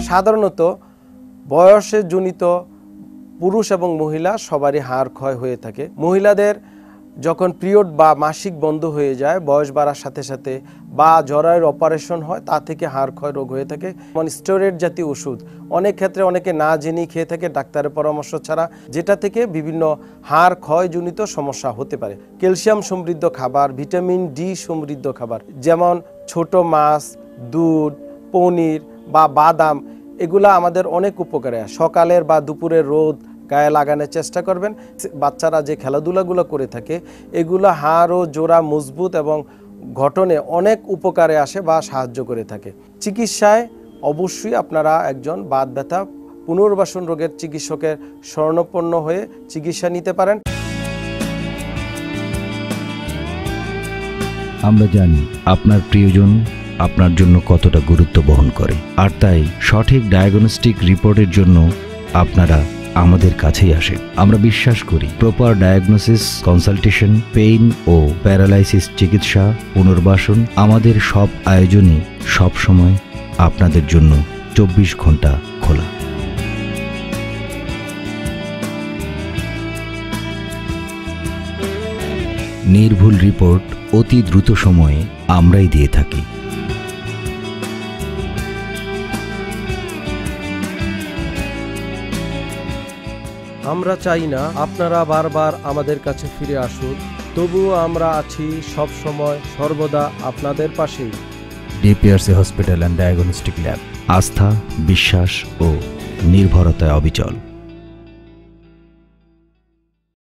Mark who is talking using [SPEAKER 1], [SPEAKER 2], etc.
[SPEAKER 1] সাধারণত বয়সে জনিত পুরুষ এবং মহিলা সবারই হাড় ক্ষয় হয়ে থাকে। মহিলাদের যখন পিরিয়ড বা মাসিক বন্ধ হয়ে যায় বয়স বাড়ার সাথে সাথে বা জরায়ুর অপারেশন হয় তা থেকে হাড় ক্ষয় রোগ হয়ে থাকে। মানে স্টেরয়েড জাতীয় ওষুধ অনেক ক্ষেত্রে অনেকে না জেনেই খেয়ে থাকে ডাক্তারের পরামর্শ ছাড়া, যেটা থেকে বিভিন্ন হাড় ক্ষয়জনিত সমস্যা হতে পারে। ক্যালসিয়াম সমৃদ্ধ খাবার, ভিটামিন ডি সমৃদ্ধ খাবার যেমন ছোট মাছ, দুধ, পনির বা বাদাম এগুলা আমাদের অনেক উপকারে। সকালের বা দুপুরের রোদ গায়ে লাগানোর চেষ্টা করবেন। বাচ্চারা যে খেলাধুলাগুলো করে থাকে এগুলো হাড় ও জোড়া মজবুত এবং গঠনে অনেক উপকারে আসে বা সাহায্য করে থাকে। চিকিৎসায় অবশ্যই আপনারা একজন বাত ব্যথা পুনর্বাসন রোগের চিকিৎসকের শরণাপন্ন হয়ে চিকিৎসা নিতে পারেন।
[SPEAKER 2] আমরা জানি আপনার প্রিয়জন আপনার জন্য কতটা গুরুত্ব বহন করে, আর তাই সঠিক ডায়াগনস্টিক রিপোর্টের জন্য আপনারা আমাদের কাছেই আসেন। আমরা বিশ্বাস করি প্রপার ডায়াগনোসিস, কনসালটেশন, পেইন ও প্যারালাইসিস চিকিৎসা, পুনর্বাসন আমাদের সব আয়োজনই সব সময় আপনাদের জন্য 24 ঘন্টা খোলা। নির্ভুল রিপোর্ট অতি দ্রুত সময়ে আমরাই দিয়ে থাকি।
[SPEAKER 1] আমরা চাই না আপনারা বারবার আমাদের কাছে ফিরে আসুন, তবুও আমরা আছি সব সময় সর্বদা আপনাদের পাশেই।
[SPEAKER 2] DPRC hospital and diagnostic lab, আস্থা, বিশ্বাস ও নির্ভরতায় অবিচল।